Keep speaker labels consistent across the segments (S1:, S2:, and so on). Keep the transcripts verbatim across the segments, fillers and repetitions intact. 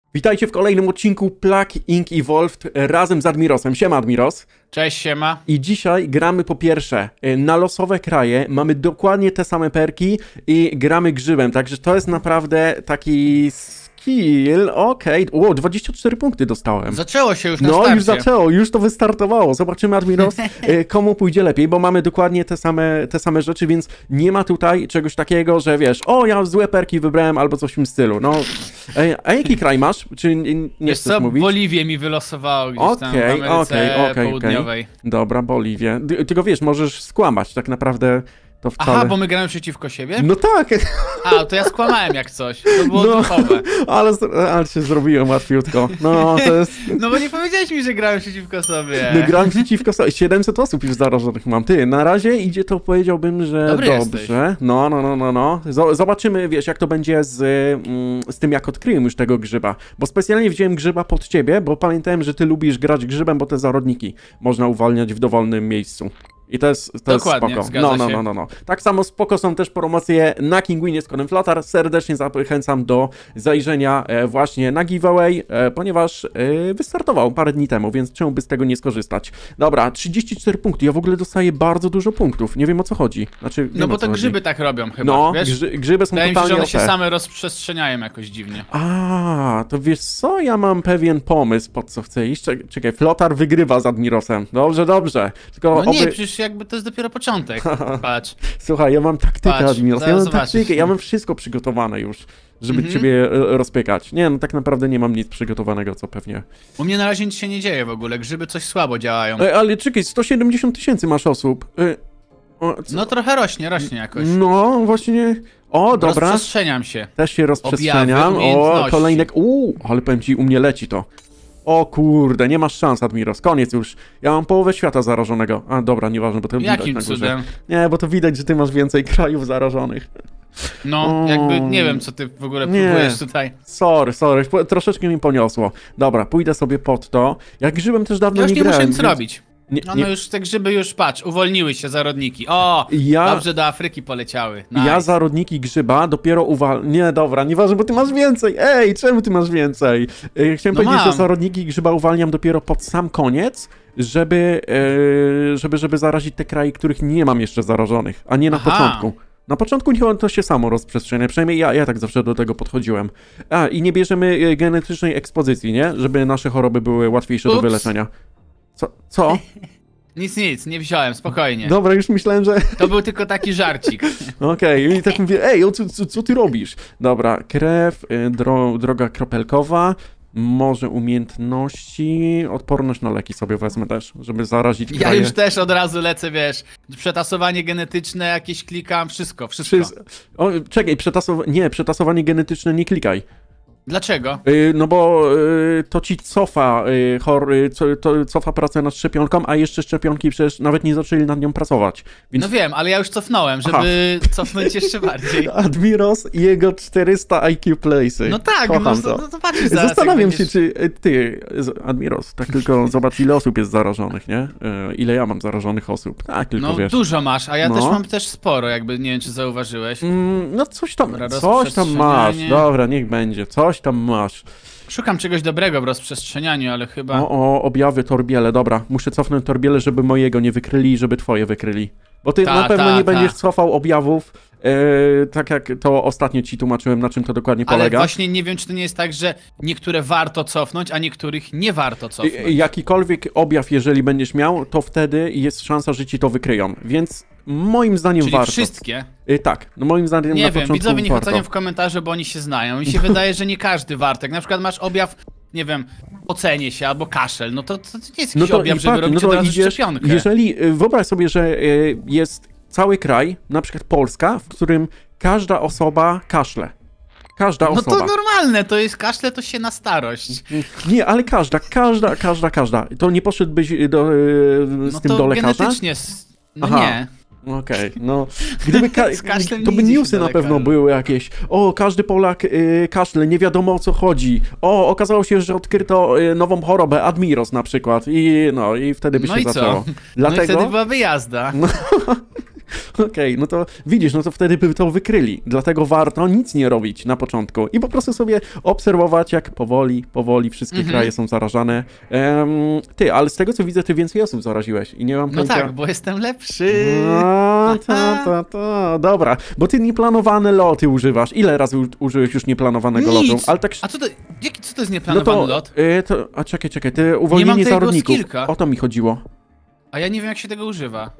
S1: Witajcie w kolejnym odcinku Plague Inc Evolved razem z Admirosem. Siema Admiros.
S2: Cześć, siema.
S1: I dzisiaj gramy po pierwsze na losowe kraje, mamy dokładnie te same perki i gramy grzybem, także to jest naprawdę taki skill, okej. Okay. O, dwadzieścia cztery punkty dostałem.
S2: Zaczęło się już na
S1: No
S2: starcie.
S1: już zaczęło, już to wystartowało. Zobaczymy Admiros, komu pójdzie lepiej, bo mamy dokładnie te same, te same rzeczy, więc nie ma tutaj czegoś takiego, że wiesz, o ja złe perki wybrałem albo coś w tym stylu. No, a jaki kraj masz? Czy nie, nie
S2: Wiesz
S1: chcesz
S2: co,
S1: mówić?
S2: Boliwię mi wylosowało gdzieś tam
S1: Okej,
S2: w Ameryce
S1: okej, okej,
S2: Południowej.
S1: okej. Dobra, Boliwię. Ty- Tylko wiesz, możesz skłamać, tak naprawdę to wcale...
S2: Aha, bo my gramy przeciwko siebie?
S1: No tak,
S2: A, to ja skłamałem jak coś. To było
S1: No.
S2: duchowe.
S1: ale, ale się zrobiłem łatwiutko. No, to jest...
S2: No bo nie powiedziałeś mi, że grałem przeciwko sobie.
S1: No gram przeciwko sobie. siedemset osób już zarażonych mam. Ty, na razie idzie to, powiedziałbym, że
S2: Dobry
S1: dobrze.
S2: jesteś.
S1: No, no, no, no, no. Z- Zobaczymy, wiesz, jak to będzie z, mm, z tym, jak odkryłem już tego grzyba. Bo specjalnie wziąłem grzyba pod ciebie, bo pamiętałem, że ty lubisz grać grzybem, bo te zarodniki można uwalniać w dowolnym miejscu. I to jest, to jest
S2: Dokładnie,
S1: spoko.
S2: zgadza
S1: No, no,
S2: się.
S1: no, no, no. Tak samo spoko są też promocje na Kinguinie z kodem Flotar. Serdecznie zachęcam do zajrzenia e, właśnie na giveaway, e, ponieważ e, wystartował parę dni temu, więc czemu by z tego nie skorzystać? Dobra, trzydzieści cztery punkty. Ja w ogóle dostaję bardzo dużo punktów. Nie wiem o co chodzi. Znaczy, wiem,
S2: No
S1: o
S2: bo
S1: co
S2: to
S1: chodzi.
S2: grzyby tak robią chyba,
S1: No,
S2: wiesz?
S1: grzy, grzyby są
S2: Wydaje mi się, że
S1: totalnie
S2: one się
S1: O P.
S2: same rozprzestrzeniają jakoś dziwnie.
S1: A, to wiesz co? Ja mam pewien pomysł, pod co chcę iść. Czek- Czekaj, Flotar wygrywa z Admirosem. Dobrze, dobrze. Tylko
S2: No nie,
S1: oby...
S2: przecież jakby to jest dopiero początek. Patrz.
S1: Słuchaj, ja mam taktykę,
S2: Patrz,
S1: Admiros, ja
S2: zaraz
S1: mam
S2: zobaczysz.
S1: taktykę, ja mam wszystko przygotowane już, żeby
S2: Mhm.
S1: ciebie e, rozpykać. Nie, no tak naprawdę nie mam nic przygotowanego, co pewnie...
S2: U mnie na razie nic się nie dzieje w ogóle, grzyby coś słabo działają.
S1: E, ale czekaj, sto siedemdziesiąt tysięcy masz osób. E, o, co?
S2: No trochę rośnie, rośnie jakoś.
S1: No, właśnie... O, dobra,
S2: Rozprzestrzeniam się.
S1: też się rozprzestrzeniam.
S2: Objawy,
S1: O,
S2: umiejętności.
S1: kolejnek... Uuu, ale powiem ci, u mnie leci to. O kurde, nie masz szans, Admiros, koniec już. Ja mam połowę świata zarażonego. A, dobra, nieważne, bo to widać
S2: Jakim
S1: na górze.
S2: cudem?
S1: Nie, bo to widać, że ty masz więcej krajów zarażonych.
S2: No,
S1: O,
S2: jakby nie wiem, co ty w ogóle
S1: nie.
S2: próbujesz tutaj.
S1: Sorry, sorry, po- troszeczkę mi poniosło. Dobra, pójdę sobie pod to. Jak grzybem też dawno
S2: Ja już
S1: nie
S2: nie muszę
S1: grałem.
S2: nic
S1: więc-
S2: robić.
S1: Nie,
S2: No,
S1: nie,
S2: no już te grzyby już, patrz, uwolniły się zarodniki. O,
S1: Ja-
S2: dobrze do Afryki poleciały. Nice.
S1: Ja zarodniki grzyba dopiero uwal... Nie, dobra, nieważne, bo ty masz więcej. Ej, czemu ty masz więcej? Yy, Chciałem
S2: No
S1: powiedzieć,
S2: mam.
S1: że zarodniki grzyba uwalniam dopiero pod sam koniec, żeby, yy, żeby, żeby zarazić te kraje, których nie mam jeszcze zarażonych, a nie na
S2: Aha.
S1: początku. Na początku niech on to się samo rozprzestrzenia, przynajmniej ja, ja tak zawsze do tego podchodziłem. A, i nie bierzemy yy, genetycznej ekspozycji, nie? Żeby nasze choroby były łatwiejsze do
S2: Ups.
S1: wyleczenia. Co? Co?
S2: Nic, nic, nie wziąłem, spokojnie.
S1: Dobra, już myślałem, że...
S2: To był tylko taki żarcik.
S1: Okej, i tak mówię, ej, o, co, co, co ty robisz? Dobra, krew, y, dro, droga kropelkowa, może umiejętności, odporność na leki sobie wezmę też, żeby zarazić
S2: Ja
S1: kraje.
S2: już też od razu lecę, wiesz, przetasowanie genetyczne, jakieś klikam, wszystko, wszystko.
S1: Wszys- o, czekaj, przetasowanie, nie, przetasowanie genetyczne nie klikaj.
S2: Dlaczego?
S1: Y, no bo y, to ci cofa, y, chor, y, co, to cofa pracę nad szczepionką, a jeszcze szczepionki przecież nawet nie zaczęli nad nią pracować. Więc
S2: No wiem, ale ja już cofnąłem, żeby cofnąć jeszcze bardziej.
S1: Admiros i jego czterysta I Q place'y.
S2: No tak,
S1: Kocham
S2: no,
S1: to.
S2: to, no to patrzysz zaraz,
S1: Zastanawiam
S2: jak
S1: się,
S2: będziesz...
S1: czy y, ty, z- Admiros, tak tylko zobacz, ile osób jest zarażonych, nie? Y, Ile ja mam zarażonych osób. Tak, tylko
S2: No
S1: wiesz.
S2: dużo masz, a ja
S1: No.
S2: też mam też sporo, jakby, nie wiem, czy zauważyłeś.
S1: Mm, no coś tam,
S2: Dobra,
S1: coś tam masz.
S2: rozprzestrzenianie.
S1: Dobra, niech będzie, coś tam masz.
S2: Szukam czegoś dobrego w rozprzestrzenianiu, ale chyba...
S1: O, o, objawy torbiele, dobra. Muszę cofnąć torbiele, żeby mojego nie wykryli i żeby twoje wykryli. Bo ty
S2: Ta,
S1: na pewno
S2: ta,
S1: nie
S2: ta.
S1: będziesz cofał objawów, e, tak jak to ostatnio ci tłumaczyłem, na czym to dokładnie
S2: Ale
S1: polega.
S2: właśnie nie wiem, czy to nie jest tak, że niektóre warto cofnąć, a niektórych nie warto cofnąć.
S1: I- Jakikolwiek objaw, jeżeli będziesz miał, to wtedy jest szansa, że ci to wykryją. Więc moim zdaniem
S2: Czyli
S1: warto.
S2: wszystkie?
S1: Y, Tak, no moim zdaniem
S2: Nie
S1: na
S2: wiem,
S1: początku
S2: widzowie niech
S1: warto.
S2: ocenią w komentarzu, bo oni się znają. Mi się wydaje, że nie każdy warto. Jak na przykład masz objaw, nie wiem, ocenie się albo kaszel, no to, to nie jest
S1: No
S2: jakiś
S1: to
S2: objaw,
S1: i
S2: żeby
S1: patrz,
S2: robić
S1: no to
S2: od razu
S1: idziesz,
S2: szczepionkę.
S1: jeżeli, y, wyobraź sobie, że y, jest cały kraj, na przykład Polska, w którym każda osoba kaszle. Każda
S2: No
S1: osoba.
S2: to normalne, to jest kaszle, to się na starość.
S1: Nie, ale każda, każda, każda, każda. To nie poszedłbyś do, y, z
S2: No
S1: tym
S2: to
S1: do lekarza?
S2: genetycznie, s- no
S1: Aha.
S2: nie.
S1: Okej, no. Gdyby ka-
S2: Z kaszlem
S1: to
S2: nie
S1: by
S2: idzie się
S1: newsy
S2: do
S1: na pewno
S2: lekarza.
S1: były jakieś. O, każdy Polak y, kaszle, nie wiadomo o co chodzi. O, okazało się, że odkryto y, nową chorobę, Admiros na przykład. I no, i wtedy by
S2: No
S1: się
S2: i co?
S1: zaczęło.
S2: No i
S1: Dlatego.
S2: wtedy była wyjazda.
S1: Okej, okay, no to widzisz, no to wtedy by to wykryli. Dlatego warto nic nie robić na początku i po prostu sobie obserwować, jak powoli, powoli wszystkie
S2: Mhm.
S1: kraje są zarażane. Em, ty, ale z tego co widzę, ty więcej osób zaraziłeś i nie mam
S2: No
S1: pojęcia...
S2: tak, bo jestem lepszy.
S1: A, to, to, to, dobra, bo ty nieplanowane loty używasz. Ile razy u, użyłeś już nieplanowanego
S2: Nic.
S1: lotu? Ale tak...
S2: A co to, jaki, co to jest
S1: No
S2: nieplanowany
S1: to,
S2: lot?
S1: y, to... A czekaj, czekaj, ty uwolnienie
S2: tego
S1: zawodników.
S2: skillka.
S1: O to mi chodziło.
S2: A ja nie wiem, jak się tego używa.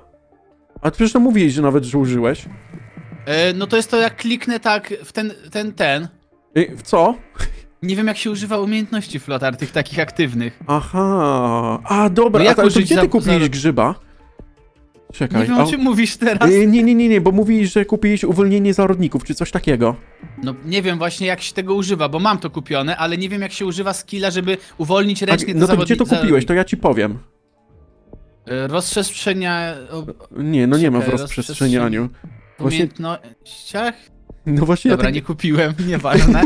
S1: A przecież to mówiłeś, że nawet, że użyłeś.
S2: E, no to jest to, jak kliknę tak w ten, ten, ten.
S1: Y, w co?
S2: Nie wiem, jak się używa umiejętności Flotar, tych takich aktywnych.
S1: Aha. A, dobra,
S2: No
S1: a
S2: jak
S1: to, to
S2: użyć
S1: gdzie
S2: za-
S1: ty kupiłeś
S2: za-
S1: grzyba? Czekaj.
S2: Nie wiem,
S1: a-
S2: o czym mówisz teraz.
S1: y, nie, nie, nie, nie, bo mówiłeś, że kupiłeś uwolnienie zarodników, czy coś takiego.
S2: No nie wiem właśnie, jak się tego używa, bo mam to kupione, ale nie wiem, jak się używa skilla, żeby uwolnić
S1: A,
S2: ręcznie te
S1: no to
S2: zawodni-
S1: gdzie to kupiłeś?
S2: zawodniki.
S1: To ja ci powiem.
S2: E, Rozprzestrzenia... o-
S1: Nie, no nie ma w
S2: Czekaj,
S1: rozprzestrzenianiu. Właśnie-
S2: umiejętnościach?
S1: No właśnie
S2: Dobra,
S1: ja tak...
S2: nie kupiłem, nieważne.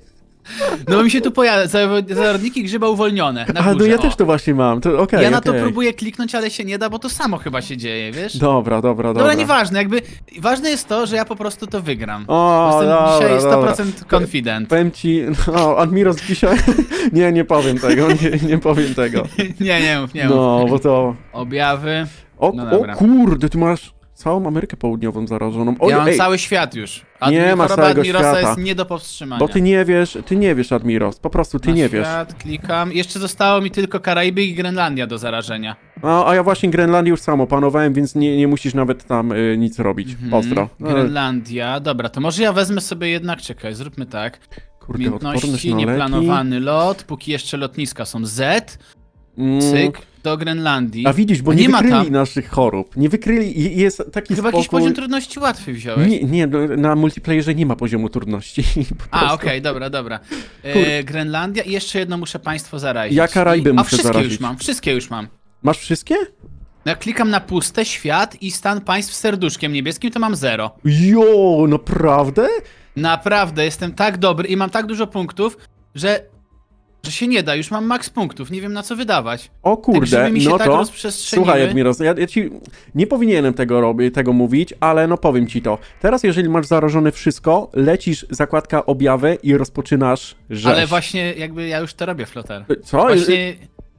S2: No bo mi się tu pojawia, zawo- zawodniki grzyba uwolnione na
S1: A, no
S2: górze,
S1: ja
S2: o.
S1: też to właśnie mam, to okej,
S2: Ja na to
S1: okej.
S2: próbuję kliknąć, ale się nie da, bo to samo chyba się dzieje, wiesz?
S1: Dobra, dobra, dobra.
S2: Dobra, nieważne, jakby... Ważne jest to, że ja po prostu to wygram.
S1: O,
S2: Jestem
S1: dobra,
S2: dzisiaj sto
S1: dobra.
S2: procent confident.
S1: Powiem ci, no, Admiros dzisiaj... nie, nie powiem tego, nie, nie powiem tego.
S2: Nie, nie mów, nie mów.
S1: No, bo to...
S2: Objawy.
S1: O,
S2: No
S1: o
S2: dobra.
S1: kurde, ty masz całą Amerykę Południową zarażoną. Oj,
S2: Ja mam
S1: ej,
S2: cały świat już. Admi-
S1: Nie masz
S2: choroba
S1: całego
S2: Admirosa
S1: świata.
S2: jest nie do powstrzymania.
S1: bo ty nie wiesz, ty nie wiesz, Admiros, po prostu ty
S2: Na
S1: nie wiesz.
S2: świat, klikam. Jeszcze zostało mi tylko Karaiby i Grenlandia do zarażenia.
S1: A, a ja właśnie Grenlandię już sam opanowałem, więc nie, nie musisz nawet tam y, nic robić. Ostro.
S2: Mhm. Grenlandia, dobra, to może ja wezmę sobie jednak, czekaj, zróbmy tak.
S1: Kurde, odporność
S2: Umiejętności,
S1: na leki.
S2: nieplanowany lot, póki jeszcze lotniska są Z,
S1: Mm,
S2: cyk, do Grenlandii.
S1: A widzisz, bo
S2: A
S1: nie,
S2: nie ma
S1: wykryli
S2: tam.
S1: naszych chorób. Nie wykryli i jest taki
S2: Chyba
S1: spokój...
S2: jakiś poziom trudności łatwy wziąłeś.
S1: Nie, nie, no, na multiplayerze nie ma poziomu trudności. po
S2: A,
S1: prostu.
S2: okej, dobra, dobra.
S1: Kurde.
S2: E, Grenlandia i jeszcze jedno muszę państwo zarazić.
S1: Ja Karaiby
S2: I... A
S1: muszę
S2: wszystkie
S1: zarazić.
S2: już mam, wszystkie już mam.
S1: Masz wszystkie?
S2: Jak klikam na puste, świat i stan państw z serduszkiem niebieskim, to mam zero.
S1: Jo, naprawdę?
S2: Naprawdę, jestem tak dobry i mam tak dużo punktów, że, że się nie da, już mam max punktów, nie wiem na co wydawać.
S1: O
S2: Te
S1: kurde,
S2: grzyby mi się
S1: no
S2: tak
S1: to...
S2: rozprzestrzeniły.
S1: Słuchaj, Admiros, ja, ja ci nie powinienem tego robić, tego mówić, ale no powiem ci to. Teraz, jeżeli masz zarażone wszystko, lecisz zakładka objawy i rozpoczynasz rzeź.
S2: Ale właśnie jakby ja już to robię, Flotar.
S1: Co?
S2: Właśnie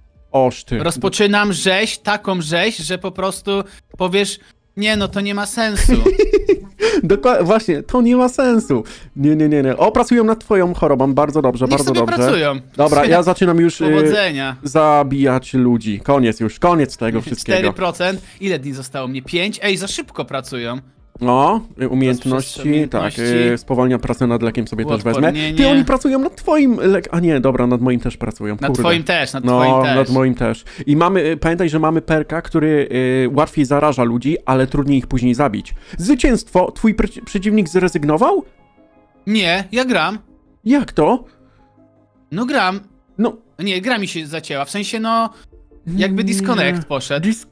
S1: Oż ty.
S2: rozpoczynam rzeź, taką rzeź, że po prostu powiesz, nie no, to nie ma sensu.
S1: Dokładnie, właśnie, to nie ma sensu. Nie, nie, nie, nie. O, pracują nad twoją chorobą, bardzo dobrze,
S2: Niech
S1: bardzo
S2: sobie
S1: dobrze.
S2: pracują.
S1: Dobra, ja zaczynam już y,
S2: Powodzenia.
S1: zabijać ludzi. Koniec już, koniec tego wszystkiego.
S2: cztery procent. Ile dni zostało mnie? pięć? Ej, za szybko pracują.
S1: No, y, umiejętności,
S2: umiejętności.
S1: tak, y, spowalnia pracę nad lekiem sobie też wezmę.
S2: Uodpornienie.
S1: Ty, oni pracują nad twoim lek... A nie, dobra, nad moim też pracują,
S2: Nad
S1: kurde.
S2: twoim też, nad
S1: No,
S2: twoim też.
S1: nad moim też. I mamy, y, pamiętaj, że mamy perka, który y, łatwiej zaraża ludzi, ale trudniej ich później zabić. Zwycięstwo! Twój pre- przeciwnik zrezygnował?
S2: Nie, ja gram.
S1: Jak to?
S2: No gram.
S1: No...
S2: Nie, gra mi się zacięła, w sensie no... Jakby disconnect poszedł.
S1: Dis...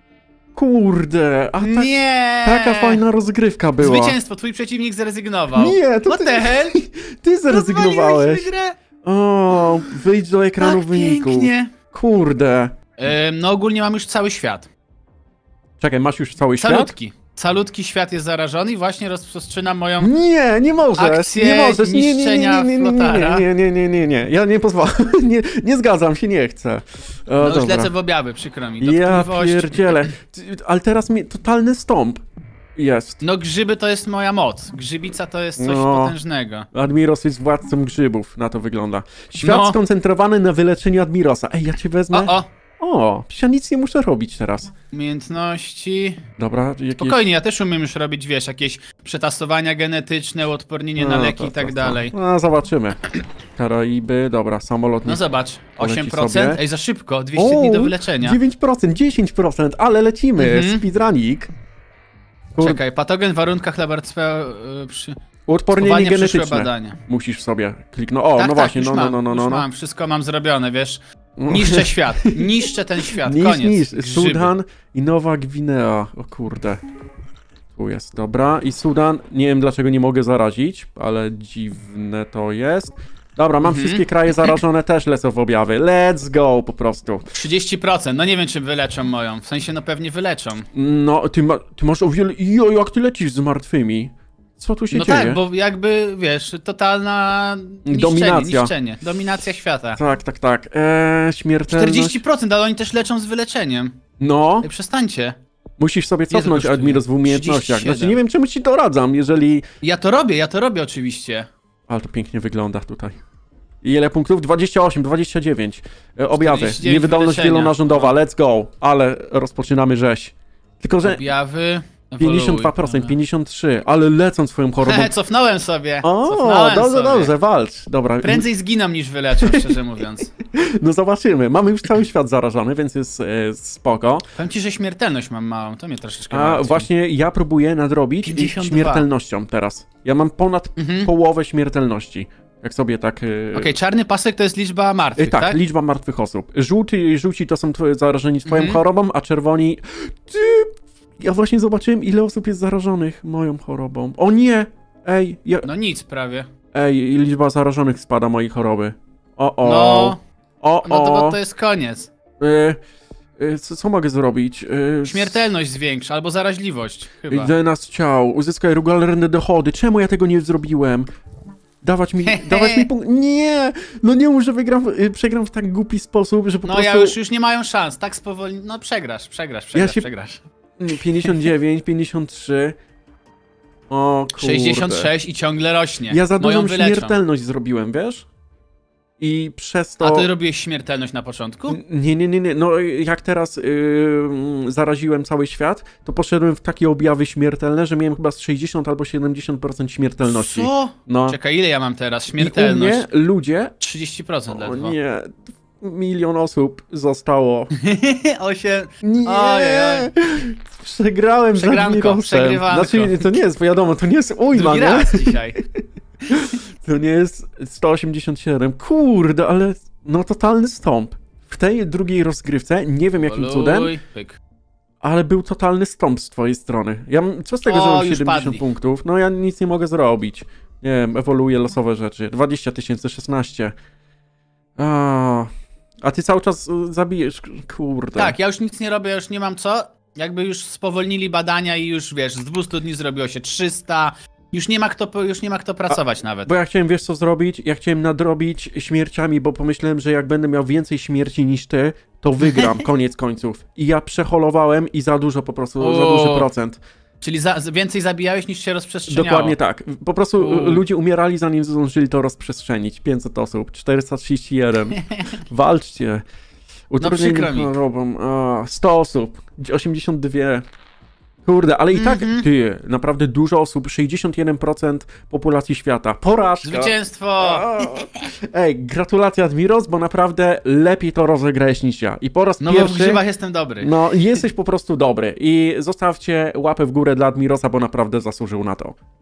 S1: Kurde, a tak,
S2: Nie!
S1: taka fajna rozgrywka była.
S2: Zwycięstwo, twój przeciwnik zrezygnował.
S1: Nie, to
S2: What
S1: ty,
S2: the hell?
S1: ty zrezygnowałeś.
S2: Rozwaliłeś mi grę?
S1: O, wyjdź do ekranu
S2: Tak
S1: wyników.
S2: pięknie.
S1: Kurde.
S2: Ym, no ogólnie mam już cały świat.
S1: Czekaj, masz już cały świat?
S2: Calutki. Calutki świat jest zarażony i właśnie rozprzestrzynam moją...
S1: Nie, nie możesz,
S2: Akcję
S1: nie możesz, nie, nie, nie,
S2: niszczenia
S1: nie, nie, nie,
S2: flotara.
S1: nie, nie, nie, nie, nie, ja nie pozwalam, nie, nie zgadzam się, nie chcę. O,
S2: No już
S1: dobra.
S2: lecę w objawy, przykro mi.
S1: Ja
S2: Dotkliwość.
S1: pierdzielę, Ty- ale teraz mi totalny stąp jest.
S2: No grzyby to jest moja moc. Grzybica to jest coś
S1: No.
S2: potężnego.
S1: Admiros jest władcą grzybów, na to wygląda. Świat
S2: No.
S1: skoncentrowany na wyleczeniu Admirosa. Ej, ja cię wezmę.
S2: O, o!
S1: O, ja nic nie muszę robić teraz.
S2: Umiejętności...
S1: Dobra, jakieś...
S2: Spokojnie, ja też umiem już robić, wiesz, jakieś przetasowania genetyczne, uodpornienie na
S1: No,
S2: leki
S1: to,
S2: i tak
S1: to, to.
S2: dalej.
S1: No, zobaczymy. Karaiby, dobra, samolot...
S2: No
S1: nie-
S2: zobacz,
S1: poleci
S2: osiem procent,
S1: sobie.
S2: ej za szybko, dwieście dni do wyleczenia.
S1: dziewięć procent, dziesięć procent, ale lecimy,
S2: Mhm.
S1: speedrunik. Kur-
S2: Czekaj, patogen w warunkach laboratorialnych yy, przy...
S1: Uodpornienie
S2: Spowalnia przyszłe
S1: genetyczne.
S2: badania.
S1: Musisz sobie kliknąć. O,
S2: tak,
S1: no
S2: tak,
S1: właśnie,
S2: już
S1: no, no,
S2: mam,
S1: no, no,
S2: już
S1: no, no.
S2: mam, wszystko mam zrobione, wiesz. Niszczę świat, niszczę ten świat,
S1: Niż,
S2: koniec.
S1: niż.
S2: Grzyby.
S1: Sudan i Nowa Gwinea. O kurde. Tu jest, dobra. I Sudan, nie wiem dlaczego nie mogę zarazić, ale dziwne to jest. Dobra, mam
S2: Mhm.
S1: wszystkie kraje zarażone, też lecą w objawy. Let's go po prostu.
S2: trzydzieści procent, no nie wiem, czy wyleczą moją. W sensie, no pewnie wyleczą.
S1: No, ty, ma, ty masz o wiele... Jo, jak ty lecisz z martwymi? Co tu się
S2: No
S1: dzieje?
S2: tak, bo jakby, wiesz, totalna niszczenie,
S1: Dominacja.
S2: niszczenie. Dominacja świata.
S1: Tak, tak, tak. Eee, śmiertelność...
S2: czterdzieści procent, ale oni też leczą z wyleczeniem.
S1: No,
S2: Ej, przestańcie.
S1: musisz sobie
S2: Ile to
S1: cofnąć
S2: kosztuje?
S1: Admiros w umiejętnościach.
S2: trzydzieści siedem.
S1: Znaczy, nie wiem, czemu ci doradzam, jeżeli...
S2: Ja to robię, ja to robię oczywiście.
S1: Ale to pięknie wygląda tutaj. I ile punktów? dwadzieścia osiem, dwadzieścia dziewięć. E, objawy.
S2: czterdzieści dziewięć
S1: Niewydolność
S2: wyleczenia.
S1: wielonarządowa, let's go. Ale rozpoczynamy rzeź. Tylko, że
S2: Objawy,
S1: pięćdziesiąt dwa procent, pięćdziesiąt trzy procent, ale lecą swoją chorobą.
S2: He, cofnąłem sobie.
S1: O,
S2: Cofnąłem
S1: dobrze,
S2: sobie.
S1: dobrze, walcz. Dobra,
S2: Prędzej zginam niż wyleczą, szczerze mówiąc.
S1: no zobaczymy. Mamy już cały świat zarażony, więc jest e, spoko.
S2: Powiem ci, że śmiertelność mam małą, to mnie troszeczkę
S1: A
S2: martwi.
S1: właśnie ja próbuję nadrobić
S2: pięćdziesiąt dwa.
S1: śmiertelnością teraz. Ja mam ponad
S2: Mhm.
S1: połowę śmiertelności. Jak sobie tak... e,
S2: Okej, czarny pasek to jest liczba martwych,
S1: E, tak,
S2: tak?
S1: liczba martwych osób. Żółci, żółci to są twoje, zarażeni twoją
S2: Mhm.
S1: chorobą, a czerwoni... Ty... Ja właśnie zobaczyłem, ile osób jest zarażonych moją chorobą. O nie! Ej, ja...
S2: No nic prawie.
S1: Ej, liczba zarażonych spada mojej choroby. O, o.
S2: No,
S1: O,
S2: no to,
S1: o.
S2: bo to jest koniec.
S1: E, e, co, co mogę zrobić? E,
S2: Śmiertelność zwiększa, albo zaraźliwość, chyba.
S1: Idę nas ciał, uzyskaj regularne dochody. Czemu ja tego nie zrobiłem? Dawać mi, dawać mi punkt. Nie! No nie mów, że wygram, y, przegram w tak głupi sposób, że po
S2: No
S1: prostu...
S2: ja już, już nie mają szans, tak spowolni... No przegrasz, przegrasz, przegrasz,
S1: się-
S2: przegrasz.
S1: pięćdziesiąt dziewięć, pięćdziesiąt trzy. O kurde.
S2: sześćdziesiąt sześć i ciągle rośnie.
S1: Ja za
S2: Moją
S1: dużą
S2: wyleczą.
S1: śmiertelność zrobiłem, wiesz? I przez to...
S2: A ty robiłeś śmiertelność na początku?
S1: N- Nie, nie, nie, nie. No jak teraz yy, zaraziłem cały świat, to poszedłem w takie objawy śmiertelne, że miałem chyba z sześćdziesiąt albo siedemdziesiąt procent śmiertelności.
S2: Co?
S1: No.
S2: Czekaj, ile ja mam teraz?
S1: I u
S2: Śmiertelność.
S1: mnie ludzie...
S2: trzydzieści procent
S1: O
S2: ledwo.
S1: nie, milion osób zostało.
S2: Osiem...
S1: Nie!
S2: Ojej.
S1: Przegrałem z
S2: Przegranko,
S1: Admirosem.
S2: przegrywanko.
S1: Znaczy, to nie jest, wiadomo, to nie jest ujma,
S2: Drugi
S1: nie?
S2: raz dzisiaj.
S1: To nie jest sto osiemdziesiąt siedem. Kurde, ale no totalny stąp. W tej drugiej rozgrywce, nie wiem jakim cudem,
S2: Oluj, pyk.
S1: ale był totalny stąp z twojej strony. Ja, mam- co z tego,
S2: O,
S1: że mam
S2: już
S1: siedemdziesiąt
S2: padli.
S1: punktów? No ja nic nie mogę zrobić. Nie wiem, ewoluuję losowe rzeczy. dwadzieścia tysięcy, szesnaście. A, a ty cały czas y, zabijesz, kurde.
S2: Tak, ja już nic nie robię, ja już nie mam co. Jakby już spowolnili badania i już, wiesz, z dwustu dni zrobiło się trzysta. Już nie ma kto, już nie ma kto pracować nawet.
S1: Bo ja chciałem, wiesz co zrobić? Ja chciałem nadrobić śmierciami, bo pomyślałem, że jak będę miał więcej śmierci niż ty, to wygram, koniec końców. I ja przeholowałem i za dużo po prostu, za
S2: O.
S1: duży procent.
S2: Czyli za, więcej zabijałeś niż się rozprzestrzeniało.
S1: Dokładnie tak. Po prostu
S2: U.
S1: ludzie umierali, zanim zdążyli to rozprzestrzenić. pięćset osób, czterysta trzydzieści jeden. Walczcie. Utrudnienie
S2: przykro mi.
S1: chorobą. A, sto osób, osiemdziesiąt dwa. Kurde, ale i tak,
S2: Mhm.
S1: ty, naprawdę dużo osób, sześćdziesiąt jeden procent populacji świata. Porażka.
S2: Zwycięstwo!
S1: A. Ej, gratulacje Admiros, bo naprawdę lepiej to rozegrałeś niż ja. I po raz
S2: No bo w
S1: pierwszy...
S2: grzybach jestem dobry.
S1: No, jesteś po prostu dobry. I zostawcie łapę w górę dla Admirosa, bo naprawdę zasłużył na to.